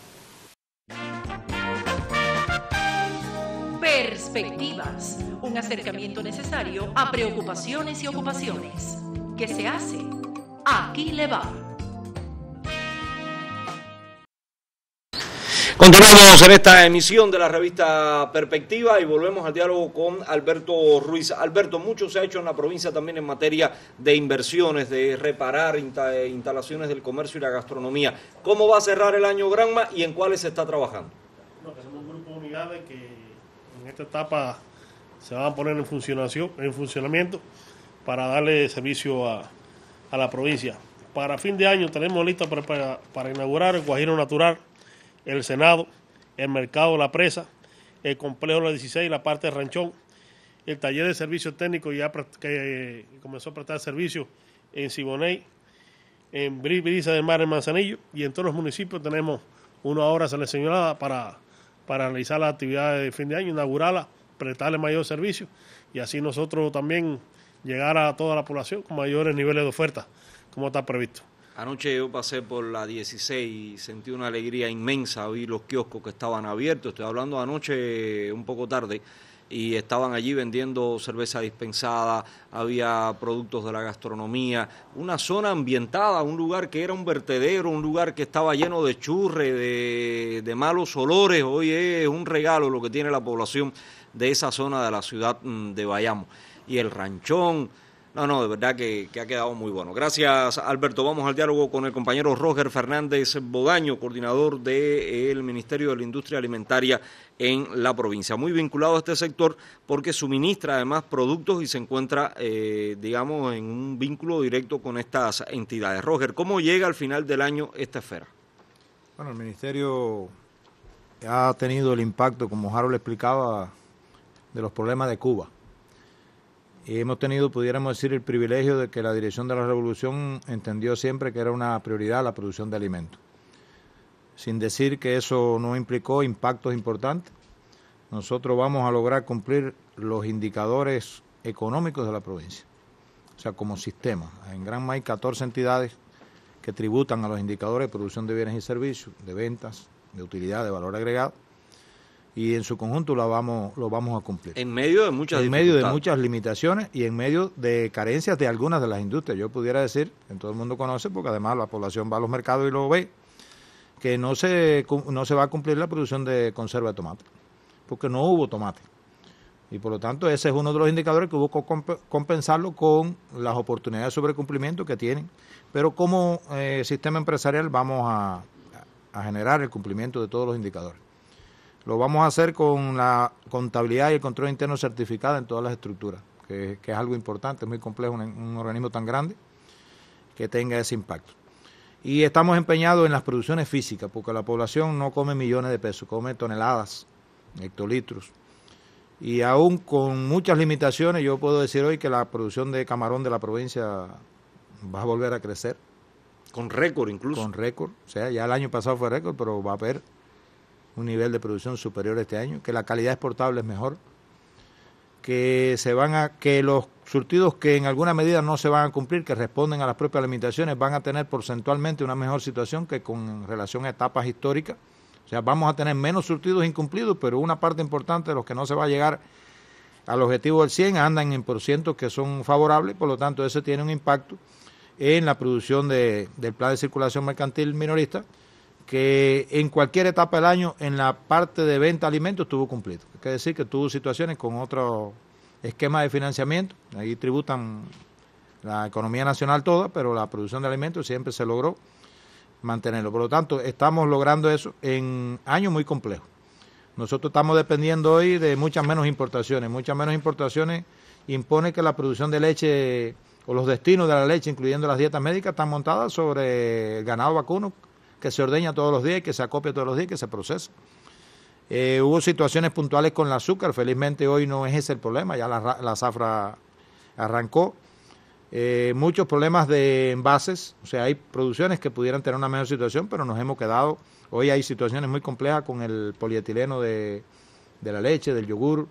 Perspectivas, un acercamiento necesario a preocupaciones y ocupaciones. ¿Qué se hace? Aquí le va. Continuamos en esta emisión de la revista Perspectiva y volvemos al diálogo con Alberto Ruiz. Alberto, mucho se ha hecho en la provincia también en materia de inversiones, de reparar instalaciones del comercio y la gastronomía. ¿Cómo va a cerrar el año Granma y en cuáles se está trabajando? No, que somos un grupo de unidades que en esta etapa se van a poner en funcionamiento para darle servicio a la provincia. Para fin de año tenemos listo para inaugurar el Guajiro Natural, el Senado, el Mercado La Presa, el Complejo La 16, la parte de Ranchón, el taller de servicios técnicos ya que comenzó a prestar servicios en Siboney, en Brisa del Mar, en Manzanillo, y en todos los municipios tenemos una hora seleccionada para realizar las actividades de fin de año, inaugurarlas, prestarle mayor servicio y así nosotros también llegar a toda la población con mayores niveles de oferta, como está previsto. Anoche yo pasé por la 16 y sentí una alegría inmensa, vi los kioscos que estaban abiertos, estoy hablando anoche un poco tarde, y estaban allí vendiendo cerveza dispensada, había productos de la gastronomía, una zona ambientada, un lugar que era un vertedero, un lugar que estaba lleno de churre, de malos olores. Hoy es un regalo lo que tiene la población de esa zona de la ciudad de Bayamo. Y el ranchón, no, de verdad que ha quedado muy bueno. Gracias, Alberto. Vamos al diálogo con el compañero Roger Fernández Bodaño, coordinador del Ministerio de la Industria Alimentaria en la provincia. Muy vinculado a este sector porque suministra además productos y se encuentra, digamos, en un vínculo directo con estas entidades. Roger, ¿cómo llega al final del año esta esfera? Bueno, el Ministerio ha tenido el impacto, como Harold explicaba, de los problemas de Cuba. Y hemos tenido, pudiéramos decir, el privilegio de que la Dirección de la Revolución entendió siempre que era una prioridad la producción de alimentos. Sin decir que eso no implicó impactos importantes, nosotros vamos a lograr cumplir los indicadores económicos de la provincia. O sea, como sistema. En Granma hay 14 entidades que tributan a los indicadores de producción de bienes y servicios, de ventas, de utilidad, de valor agregado, y en su conjunto lo vamos a cumplir. En medio de muchas dificultades. En medio de muchas limitaciones y en medio de carencias de algunas de las industrias. Yo pudiera decir, que todo el mundo conoce, porque además la población va a los mercados y lo ve, que no se va a cumplir la producción de conserva de tomate, porque no hubo tomate. Y por lo tanto ese es uno de los indicadores que hubo que compensarlo con las oportunidades de sobrecumplimiento que tienen. Pero como sistema empresarial vamos a generar el cumplimiento de todos los indicadores. Lo vamos a hacer con la contabilidad y el control interno certificado en todas las estructuras, que es algo importante, es muy complejo un organismo tan grande que tenga ese impacto. Y estamos empeñados en las producciones físicas, porque la población no come millones de pesos, come toneladas, hectolitros. Y aún con muchas limitaciones, yo puedo decir hoy que la producción de camarón de la provincia va a volver a crecer. Con récord incluso. Con récord, o sea, ya el año pasado fue récord, pero va a haber un nivel de producción superior este año, que la calidad exportable es mejor, que los surtidos que en alguna medida no se van a cumplir, que responden a las propias limitaciones, van a tener porcentualmente una mejor situación que con relación a etapas históricas. O sea, vamos a tener menos surtidos incumplidos, pero una parte importante de los que no se va a llegar al objetivo del 100 andan en porcientos que son favorables, por lo tanto ese tiene un impacto en la producción del plan de circulación mercantil minorista, que en cualquier etapa del año en la parte de venta de alimentos estuvo cumplido. Hay que decir que tuvo situaciones con otro esquema de financiamiento, ahí tributan la economía nacional toda, pero la producción de alimentos siempre se logró mantenerlo. Por lo tanto, estamos logrando eso en años muy complejos. Nosotros estamos dependiendo hoy de muchas menos importaciones. Muchas menos importaciones impone que la producción de leche o los destinos de la leche, incluyendo las dietas médicas, están montadas sobre el ganado vacuno, que se ordeña todos los días y que se acopia todos los días y que se procesa. Hubo situaciones puntuales con el azúcar, felizmente hoy no es ese el problema, ya la zafra arrancó. Muchos problemas de envases, o sea, hay producciones que pudieran tener una mejor situación, pero nos hemos quedado, hoy hay situaciones muy complejas con el polietileno de la leche, del yogur,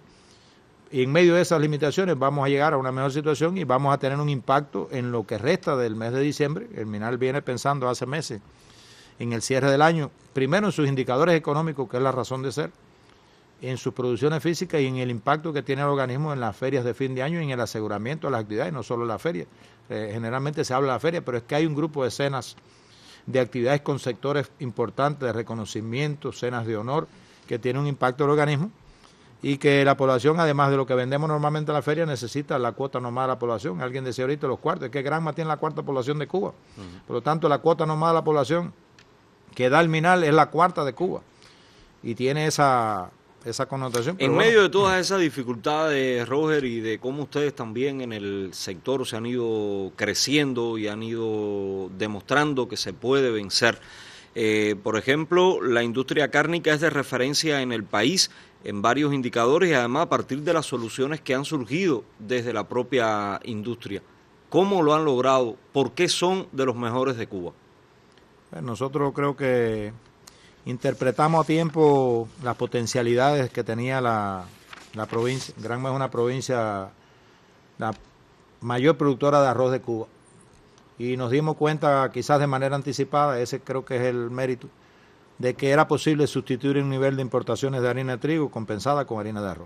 y en medio de esas limitaciones vamos a llegar a una mejor situación y vamos a tener un impacto en lo que resta del mes de diciembre. El MINAL viene pensando hace meses en el cierre del año, primero en sus indicadores económicos, que es la razón de ser, en sus producciones físicas y en el impacto que tiene el organismo en las ferias de fin de año y en el aseguramiento de las actividades, no solo la feria. Generalmente se habla de la feria, pero es que hay un grupo de cenas de actividades con sectores importantes de reconocimiento, cenas de honor, que tiene un impacto en el organismo y que la población, además de lo que vendemos normalmente en la feria, necesita la cuota normal de la población. Alguien decía ahorita los cuartos, es que Granma tiene la cuarta población de Cuba. Por lo tanto, la cuota normal de la población que da el MINAL es la cuarta de Cuba y tiene esa connotación. En medio de todas esas dificultades, Roger, y de cómo ustedes también en el sector se han ido creciendo y han ido demostrando que se puede vencer. Por ejemplo, la industria cárnica es de referencia en el país en varios indicadores y además a partir de las soluciones que han surgido desde la propia industria. ¿Cómo lo han logrado? ¿Por qué son de los mejores de Cuba? Nosotros creo que interpretamos a tiempo las potencialidades que tenía la provincia. Granma es una provincia, la mayor productora de arroz de Cuba. Y nos dimos cuenta, quizás de manera anticipada, ese creo que es el mérito, de que era posible sustituir un nivel de importaciones de harina de trigo compensada con harina de arroz.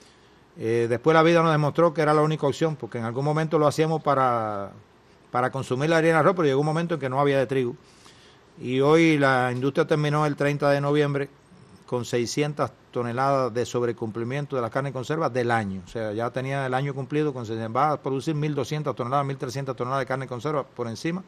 Después la vida nos demostró que era la única opción, porque en algún momento lo hacíamos para consumir la harina de arroz, pero llegó un momento en que no había de trigo. Y hoy la industria terminó el 30 de noviembre con 600 toneladas de sobrecumplimiento de la carne en conserva del año. O sea, ya tenía el año cumplido, va a producir 1.200 toneladas, 1.300 toneladas de carne en conserva por encima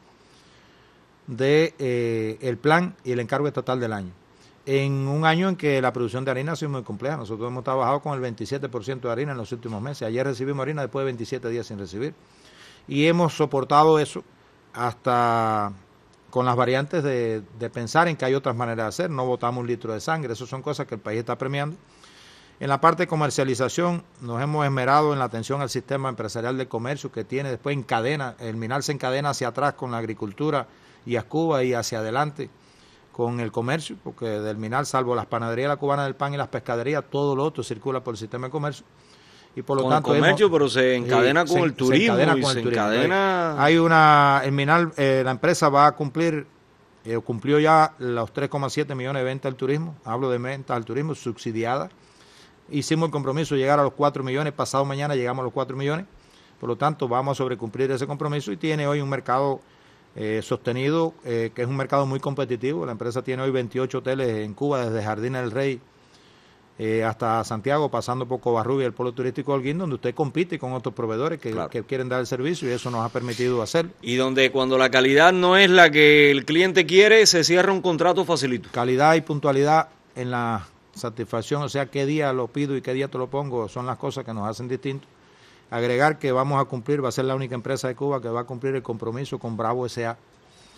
de el plan y el encargo estatal del año. En un año en que la producción de harina ha sido muy compleja. Nosotros hemos trabajado con el 27% de harina en los últimos meses. Ayer recibimos harina después de 27 días sin recibir. Y hemos soportado eso hasta con las variantes de pensar en que hay otras maneras de hacer. No botamos un litro de sangre. Esas son cosas que el país está premiando. En la parte de comercialización nos hemos esmerado en la atención al sistema empresarial de comercio que tiene después en cadena. El MINAL se encadena hacia atrás con la agricultura y Ascuba y hacia adelante con el comercio, porque del MINAL, salvo las panaderías La Cubana del Pan y las pescaderías, todo lo otro circula por el sistema de comercio. Y por lo tanto, el comercio, pero se encadena con el turismo. Hay el MINAL, la empresa va a cumplir, cumplió ya los 3,7 millones de ventas al turismo, hablo de ventas al turismo subsidiadas. Hicimos el compromiso de llegar a los 4 millones, pasado mañana llegamos a los 4 millones, por lo tanto vamos a sobrecumplir ese compromiso y tiene hoy un mercado sostenido, que es un mercado muy competitivo. La empresa tiene hoy 28 hoteles en Cuba, desde Jardines del Rey hasta Santiago, pasando por Covarrubias, el polo turístico de Holguín, donde usted compite con otros proveedores que quieren dar el servicio y eso nos ha permitido hacer. Y donde cuando la calidad no es la que el cliente quiere, se cierra un contrato facilito. Calidad y puntualidad en la satisfacción, o sea, qué día lo pido y qué día te lo pongo, son las cosas que nos hacen distintos. Agregar que vamos a cumplir, va a ser la única empresa de Cuba que va a cumplir el compromiso con Bravo S.A.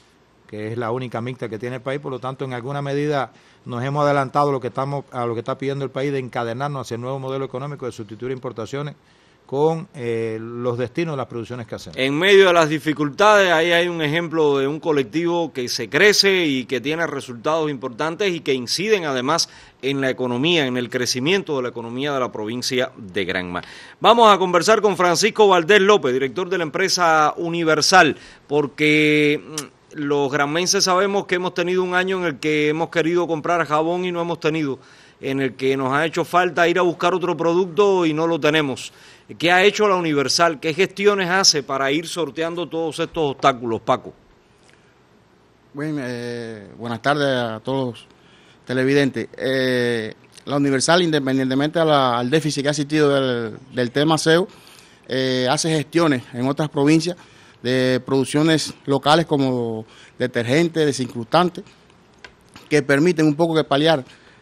que es la única mixta que tiene el país. Por lo tanto, en alguna medida nos hemos adelantado a lo que está pidiendo el país de encadenarnos hacia el nuevo modelo económico de sustituir importaciones con los destinos de las producciones que hacemos. En medio de las dificultades, ahí hay un ejemplo de un colectivo que se crece y que tiene resultados importantes y que inciden además en la economía, en el crecimiento de la economía de la provincia de Granma. Vamos a conversar con Francisco Valdés López, director de la empresa Universal, porque los granmenses sabemos que hemos tenido un año en el que hemos querido comprar jabón y no hemos tenido, en el que nos ha hecho falta ir a buscar otro producto y no lo tenemos. ¿Qué ha hecho la Universal? ¿Qué gestiones hace para ir sorteando todos estos obstáculos, Paco? Bueno, buenas tardes a todos los televidentes. La Universal, independientemente al déficit que ha existido del tema aseo, hace gestiones en otras provincias de producciones locales como detergentes, desincrustantes, que permiten un poco que paliar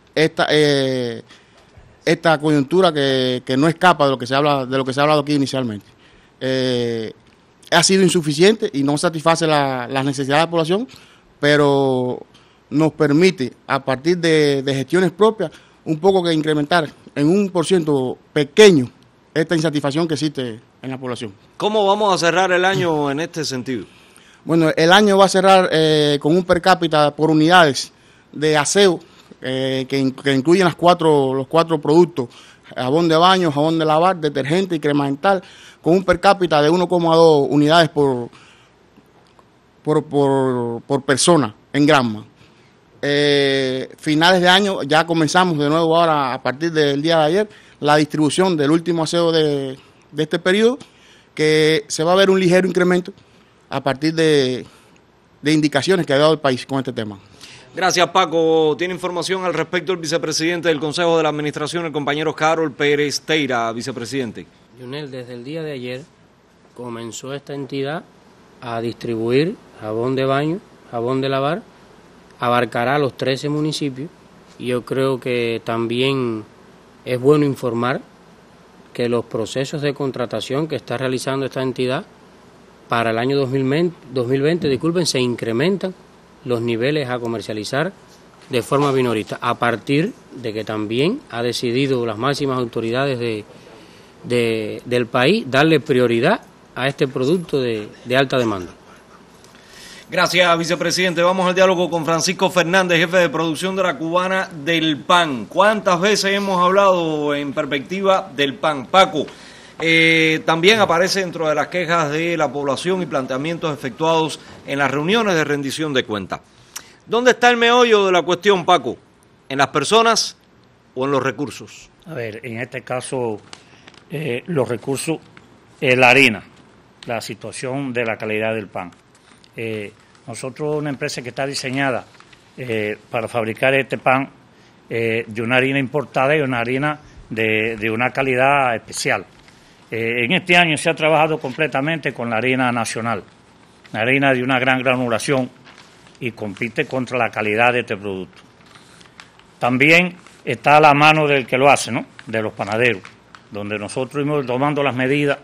esta coyuntura que no escapa de lo que se ha hablado aquí inicialmente. Ha sido insuficiente y no satisface las necesidades de la población, pero nos permite, a partir de gestiones propias, un poco que incrementar en 1% pequeño esta insatisfacción que existe en la población. ¿Cómo vamos a cerrar el año en este sentido? Bueno, el año va a cerrar con un per cápita por unidades de aseo, que incluyen los cuatro productos: jabón de baño, jabón de lavar, detergente y crema dental, con un per cápita de 1,2 unidades por persona en Granma. Finales de año ya comenzamos de nuevo ahora, a partir del día de ayer, la distribución del último aseo de este periodo, que se va a ver un ligero incremento a partir de indicaciones que ha dado el país con este tema. Gracias, Paco. Tiene información al respecto el vicepresidente del Consejo de la Administración, el compañero Carol Pérez Teira, vicepresidente. Lionel, desde el día de ayer comenzó esta entidad a distribuir jabón de baño, jabón de lavar, abarcará los 13 municipios, y yo creo que también es bueno informar que los procesos de contratación que está realizando esta entidad para el año 2020, se incrementan los niveles a comercializar de forma minorista, a partir de que también ha decidido las máximas autoridades del país darle prioridad a este producto de alta demanda. Gracias, vicepresidente. Vamos al diálogo con Francisco Fernández, jefe de producción de la Cubana del Pan. ¿Cuántas veces hemos hablado en perspectiva del pan? Paco, también aparece dentro de las quejas de la población y planteamientos efectuados en las reuniones de rendición de cuentas. ¿Dónde está el meollo de la cuestión, Paco? ¿En las personas o en los recursos? A ver, en este caso, los recursos, la harina, la situación de la calidad del pan. Nosotros, una empresa que está diseñada para fabricar este pan de una harina importada y una harina de una calidad especial. En este año se ha trabajado completamente con la harina nacional, la harina de una gran granulación, y compite contra la calidad de este producto. También está a la mano del que lo hace, ¿no?, de los panaderos, donde nosotros hemos tomando las medidas,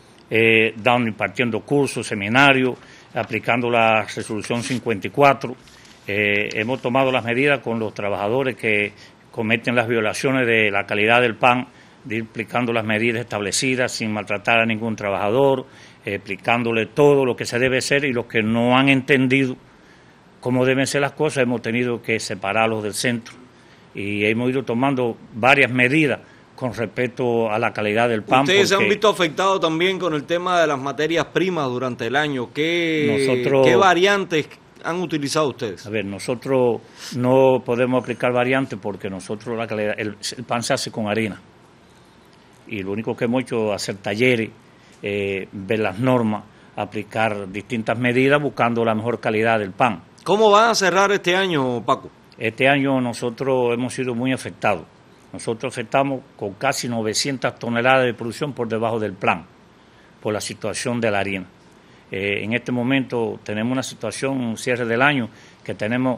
impartiendo cursos, seminarios, aplicando la resolución 54, hemos tomado las medidas con los trabajadores que cometen las violaciones de la calidad del pan, de ir aplicando las medidas establecidas sin maltratar a ningún trabajador, explicándole todo lo que se debe hacer, y los que no han entendido cómo deben ser las cosas hemos tenido que separarlos del centro, y hemos ido tomando varias medidas con respecto a la calidad del pan. Ustedes se han visto afectados también con el tema de las materias primas durante el año. ¿Qué variantes han utilizado ustedes? A ver, nosotros no podemos aplicar variantes porque nosotros la calidad, el pan se hace con harina. Y lo único que hemos hecho es hacer talleres, ver las normas, aplicar distintas medidas buscando la mejor calidad del pan. ¿Cómo van a cerrar este año, Paco? Este año nosotros hemos sido muy afectados. Nosotros afectamos con casi 900 toneladas de producción por debajo del plan, por la situación de la harina. En este momento tenemos una situación, un cierre del año, que tenemos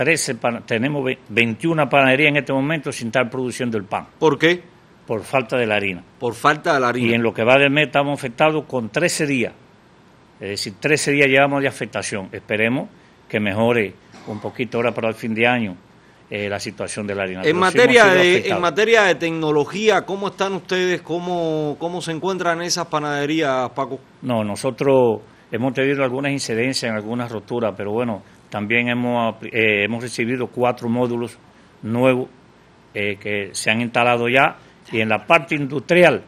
21 panaderías en este momento sin estar produciendo el pan. ¿Por qué? Por falta de la harina. Por falta de la harina. Y en lo que va del mes estamos afectados con 13 días. Es decir, 13 días llevamos de afectación. Esperemos que mejore un poquito ahora para el fin de año la situación de la harina. En materia de tecnología, ¿cómo están ustedes? ¿Cómo se encuentran esas panaderías, Paco? No, nosotros hemos tenido algunas incidencias en algunas roturas, pero bueno, también hemos recibido 4 módulos nuevos que se han instalado ya, y en la parte industrial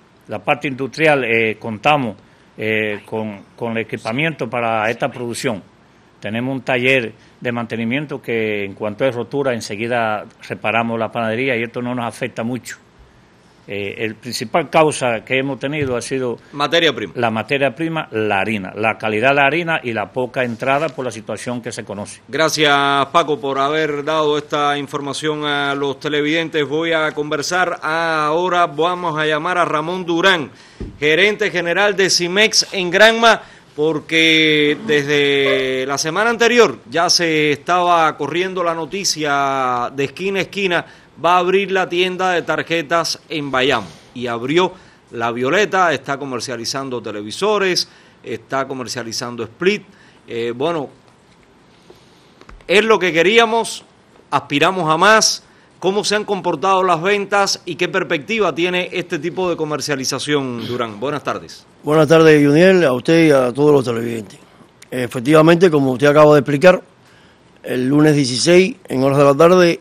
contamos con el equipamiento para esta producción. Tenemos un taller de mantenimiento que en cuanto es rotura enseguida reparamos la panadería y esto no nos afecta mucho. El principal causa que hemos tenido ha sido la materia prima, la harina, la calidad de la harina y la poca entrada por la situación que se conoce. Gracias, Paco, por haber dado esta información a los televidentes. Voy a conversar ahora, vamos a llamar a Ramón Durán, gerente general de Cimex en Granma, porque desde la semana anterior ya se estaba corriendo la noticia de esquina a esquina. Va a abrir la tienda de tarjetas en Bayamo, y abrió La Violeta, está comercializando televisores, está comercializando split. Bueno, es lo que queríamos, aspiramos a más. ¿Cómo se han comportado las ventas y qué perspectiva tiene este tipo de comercialización, Durán? Buenas tardes. Buenas tardes, Juniel, a usted y a todos los televidentes. Efectivamente, como usted acaba de explicar, el lunes 16, en horas de la tarde,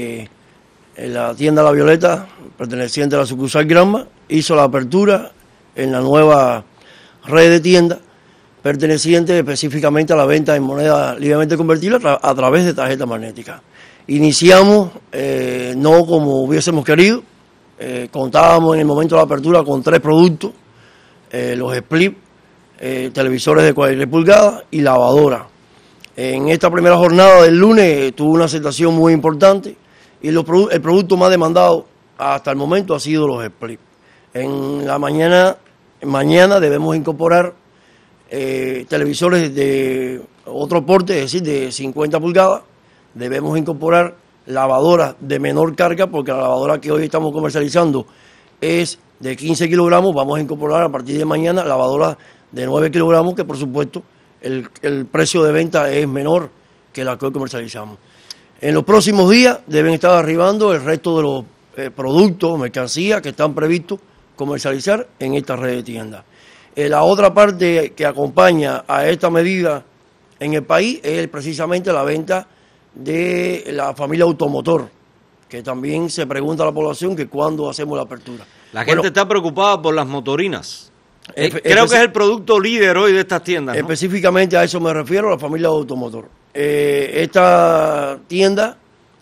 en la tienda La Violeta, perteneciente a la sucursal Granma, hizo la apertura en la nueva red de tiendas, perteneciente específicamente a la venta en moneda libremente convertible a través de tarjeta magnética. Iniciamos, no como hubiésemos querido, contábamos en el momento de la apertura con 3 productos, los split, televisores de 43 pulgadas y lavadora. En esta primera jornada del lunes tuvo una aceptación muy importante, y el producto más demandado hasta el momento ha sido los split. En la mañana debemos incorporar televisores de otro porte, es decir, de 50 pulgadas. Debemos incorporar lavadoras de menor carga, porque la lavadora que hoy estamos comercializando es de 15 kilogramos. Vamos a incorporar a partir de mañana lavadoras de 9 kilogramos, que por supuesto el precio de venta es menor que la que hoy comercializamos. En los próximos días deben estar arribando el resto de los productos, mercancías que están previstos comercializar en esta red de tiendas. La otra parte que acompaña a esta medida en el país es precisamente la venta de la familia automotor, que también se pregunta a la población que cuándo hacemos la apertura. La gente está preocupada por las motorinas. Creo que es el producto líder hoy de estas tiendas, ¿no? Específicamente a eso me refiero, a la familia automotor. Esta tienda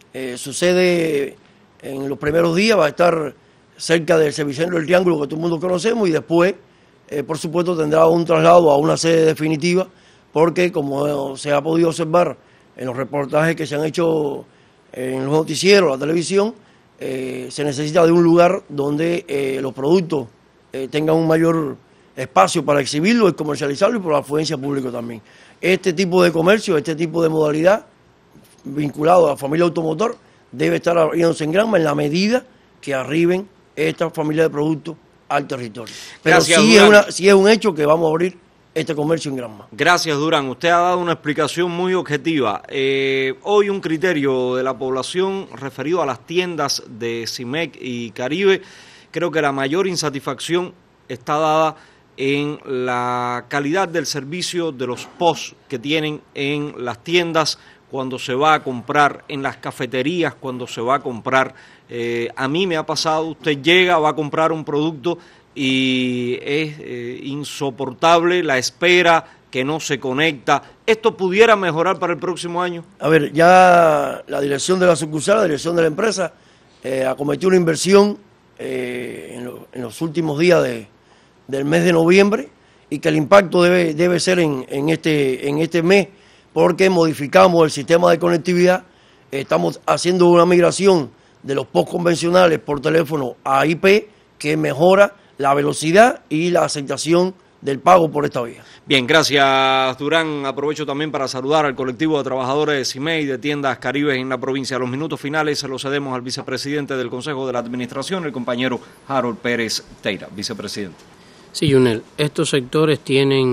sucede en los primeros días, va a estar cerca del Servicentro del Triángulo, que todo el mundo conocemos, y después, por supuesto, tendrá un traslado a una sede definitiva, porque como se ha podido observar en los reportajes que se han hecho en los noticieros, la televisión, se necesita de un lugar donde los productos tengan un mayor espacio para exhibirlo y comercializarlo, y por la afluencia pública también. Este tipo de comercio, este tipo de modalidad vinculado a la familia automotor debe estar abriéndose en Granma en la medida que arriben esta familia de productos al territorio. Pero gracias, sí es un hecho que vamos a abrir este comercio en Granma. Gracias, Durán. Usted ha dado una explicación muy objetiva. Hoy un criterio de la población referido a las tiendas de Cimex y Caribe, creo que la mayor insatisfacción está dada en la calidad del servicio de los POS que tienen en las tiendas cuando se va a comprar, en las cafeterías cuando se va a comprar. A mí me ha pasado, usted llega, va a comprar un producto y es insoportable la espera, que no se conecta. ¿Esto pudiera mejorar para el próximo año? A ver, ya la dirección de la sucursal, la dirección de la empresa, acometió una inversión en los últimos días del mes de noviembre, y que el impacto debe ser en este mes, porque modificamos el sistema de conectividad. Estamos haciendo una migración de los POS convencionales por teléfono a IP, que mejora la velocidad y la aceptación del pago por esta vía. Bien, gracias, Durán. Aprovecho también para saludar al colectivo de trabajadores de Cimex y de tiendas Caribe en la provincia. Los minutos finales se los cedemos al vicepresidente del Consejo de la Administración, el compañero Harold Pérez Teira. Vicepresidente. Sí, Junel, estos sectores tienen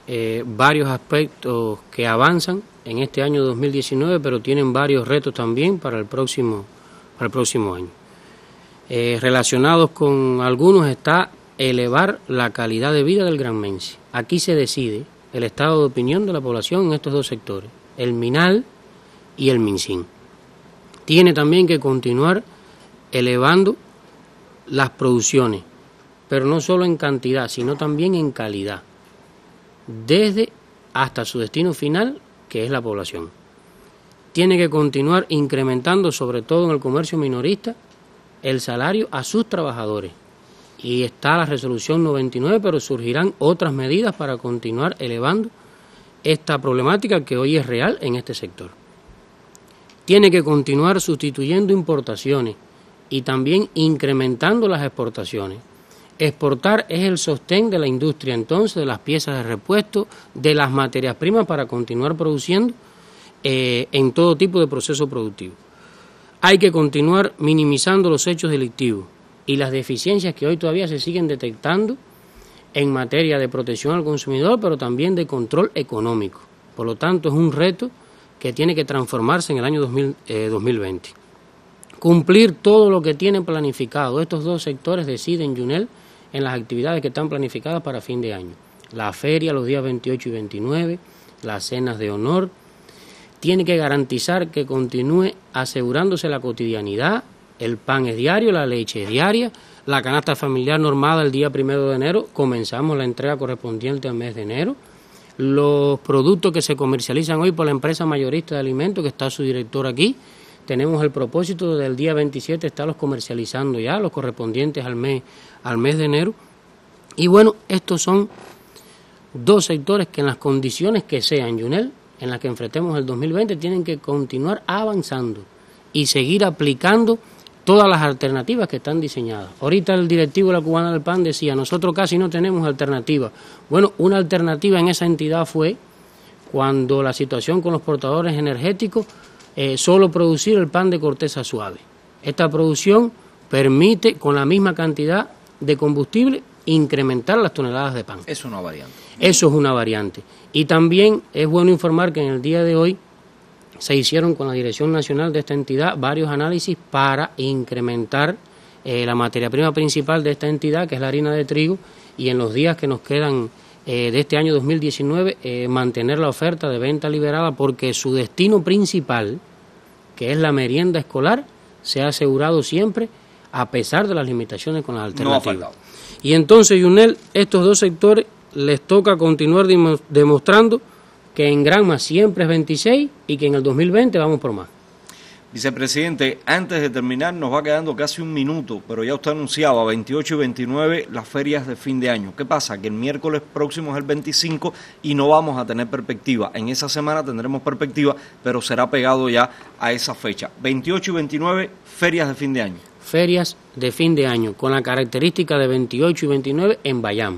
varios aspectos que avanzan en este año 2019, pero tienen varios retos también para el próximo año. Relacionados con algunos está elevar la calidad de vida del granmense. Aquí se decide el estado de opinión de la población en estos dos sectores, el MINAL y el MinSIN. Tiene también que continuar elevando las producciones, pero no solo en cantidad, sino también en calidad, desde hasta su destino final, que es la población. Tiene que continuar incrementando, sobre todo en el comercio minorista, el salario a sus trabajadores. Y está la resolución 99, pero surgirán otras medidas para continuar elevando esta problemática que hoy es real en este sector. Tiene que continuar sustituyendo importaciones y también incrementando las exportaciones. Exportar es el sostén de la industria, entonces, de las piezas de repuesto, de las materias primas para continuar produciendo en todo tipo de proceso productivo. Hay que continuar minimizando los hechos delictivos y las deficiencias que hoy todavía se siguen detectando en materia de protección al consumidor, pero también de control económico. Por lo tanto, es un reto que tiene que transformarse en el año 2020. Cumplir todo lo que tienen planificado. Estos dos sectores deciden, Yunel, en las actividades que están planificadas para fin de año. La feria los días 28 y 29, las cenas de honor. Tiene que garantizar que continúe asegurándose la cotidianidad. El pan es diario, la leche es diaria, la canasta familiar normada el día 1 de enero, comenzamos la entrega correspondiente al mes de enero. Los productos que se comercializan hoy por la empresa mayorista de alimentos, que está su director aquí, tenemos el propósito del día 27 estarlos comercializando ya, los correspondientes al mes de enero. Y bueno, estos son dos sectores que en las condiciones que sean, Yunel, en las que enfrentemos el 2020, tienen que continuar avanzando y seguir aplicando todas las alternativas que están diseñadas. Ahorita el directivo de la Cubana del Pan decía, nosotros casi no tenemos alternativa. Bueno, una alternativa en esa entidad fue cuando la situación con los portadores energéticos, solo producir el pan de corteza suave. Esta producción permite, con la misma cantidad de combustible, incrementar las toneladas de pan. Es una variante. Eso es una variante. Y también es bueno informar que en el día de hoy se hicieron con la dirección nacional de esta entidad varios análisis para incrementar la materia prima principal de esta entidad, que es la harina de trigo, y en los días que nos quedan de este año 2019 mantener la oferta de venta liberada, porque su destino principal, que es la merienda escolar, se ha asegurado siempre a pesar de las limitaciones con las alternativas. No ha faltado. Y entonces, Yunel, estos dos sectores les toca continuar demostrando que en Granma siempre es 26 y que en el 2020 vamos por más. Vicepresidente, antes de terminar nos va quedando casi un minuto, pero ya usted anunciaba 28 y 29 las ferias de fin de año. ¿Qué pasa? Que el miércoles próximo es el 25 y no vamos a tener perspectiva. En esa semana tendremos perspectiva, pero será pegado ya a esa fecha. 28 y 29, ferias de fin de año. Ferias de fin de año, con la característica de 28 y 29 en Bayamo.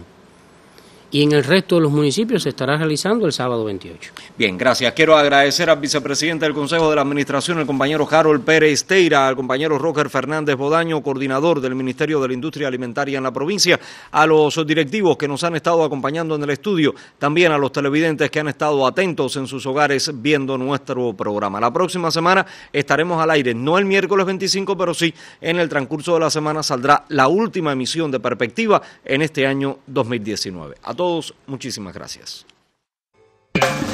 Y en el resto de los municipios se estará realizando el sábado 28. Bien, gracias. Quiero agradecer al vicepresidente del Consejo de la Administración, el compañero Harold Pérez Teira, al compañero Roger Fernández Bodaño, coordinador del Ministerio de la Industria Alimentaria en la provincia, a los directivos que nos han estado acompañando en el estudio, también a los televidentes que han estado atentos en sus hogares viendo nuestro programa. La próxima semana estaremos al aire, no el miércoles 25, pero sí en el transcurso de la semana saldrá la última emisión de Perspectiva en este año 2019. A todos, muchísimas gracias.